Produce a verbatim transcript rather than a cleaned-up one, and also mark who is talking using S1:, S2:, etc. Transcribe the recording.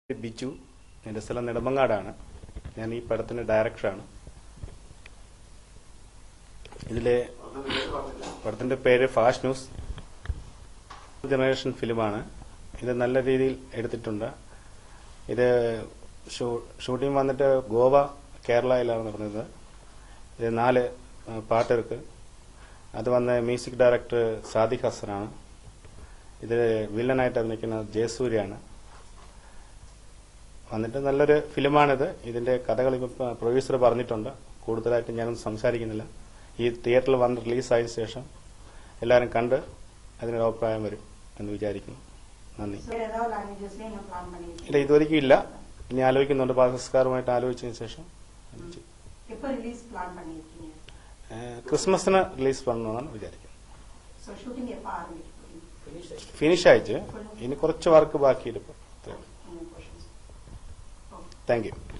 S1: Biju, and the Salan Nedamangadana, and he Padathan director. Idile Padathan Pere Fast News Generation Filimana, in the Nalla Ril Editunda, either shooting one at Goa, Kerala, Ilana, the Nale Paterka, other one the music director Sadi Hasrana, either Villanite of Nikina J. Suriana. വന്നിട്ട് നല്ലൊരു ഫിലിമാണിത്. ഇതിന്റെ കഥകൾ ഇപ്പോൾ producer പറഞ്ഞിട്ടുണ്ട്. കൂടുതലായിട്ട് ഞാനൊന്നും സംസാരിക്കുന്നില്ല. ഈ തിയേറ്ററിൽ വന്ന് റിലീസായതിനു ശേഷം എല്ലാവരും കണ്ട് അതിനൊരു അഭിപ്രായം വരും എന്ന് വിചാരിക്കുന്നു. നന്ദി. ഇല്ല, ഇതുവരെയ്ക്കും ഇല്ല. ഇനി ആലോചിക്കുന്നുണ്ട്. പാകിസ്ഥാനുമായിട്ട് ആലോചിച്ചതിന് ശേഷം ക്രിസ്മസിന് റിലീസ് பண்ணணும்னு വിചാരിക്കുന്നു. ഫിനിഷ് ആയിട്ട് ഇനി കുറച്ച് വർക്ക് ബാക്കിയിട്ടുണ്ട്. Thank you.